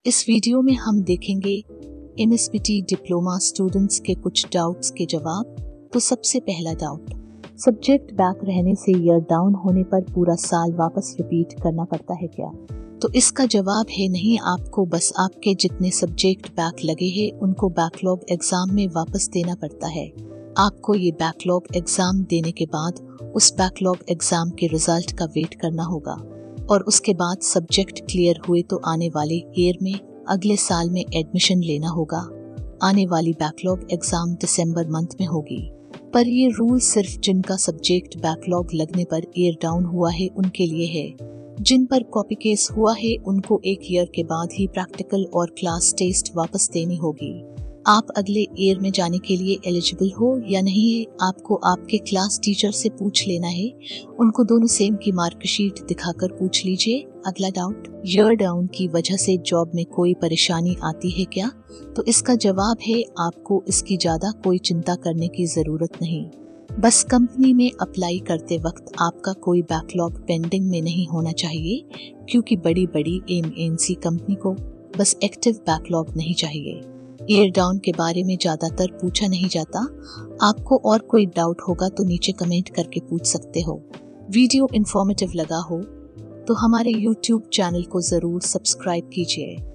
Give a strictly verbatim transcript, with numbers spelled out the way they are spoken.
इस वीडियो में हम देखेंगे M S P T diploma students के कुछ डाउट्स के जवाब। तो सबसे पहला डाउट, सब्जेक्ट बैक रहने से ईयर डाउन होने पर पूरा साल वापस रिपीट करना पड़ता है क्या? तो इसका जवाब है नहीं, आपको बस आपके जितने सब्जेक्ट बैक लगे हैं उनको बैकलॉग एग्जाम में वापस देना पड़ता है। आपको ये बैकलॉग एग्जाम देने के बाद उस बैकलॉग एग्जाम के रिजल्ट का वेट करना होगा और उसके बाद सब्जेक्ट क्लियर हुए तो आने वाले ईयर में अगले साल में एडमिशन लेना होगा। आने वाली बैकलॉग एग्जाम दिसंबर मंथ में होगी। पर ये रूल सिर्फ जिनका सब्जेक्ट बैकलॉग लगने पर ईयर डाउन हुआ है उनके लिए है। जिन पर कॉपी केस हुआ है उनको एक ईयर के बाद ही प्रैक्टिकल और क्लास टेस्ट वापस देनी होगी। आप अगले ईयर में जाने के लिए एलिजिबल हो या नहीं है, आपको आपके क्लास टीचर से पूछ लेना है। उनको दोनों सेम की मार्कशीट दिखाकर पूछ लीजिए। अगला डाउट, ईयर डाउन की वजह से जॉब में कोई परेशानी आती है क्या? तो इसका जवाब है, आपको इसकी ज्यादा कोई चिंता करने की जरूरत नहीं। बस कंपनी में अप्लाई करते वक्त आपका कोई बैकलॉग पेंडिंग में नहीं होना चाहिए, क्योंकि बड़ी बड़ी एम एन सी कंपनी को बस एक्टिव बैकलॉग नहीं चाहिए। ईयर डाउन के बारे में ज्यादातर पूछा नहीं जाता। आपको और कोई डाउट होगा तो नीचे कमेंट करके पूछ सकते हो। वीडियो इन्फॉर्मेटिव लगा हो तो हमारे यूट्यूब चैनल को जरूर सब्सक्राइब कीजिए।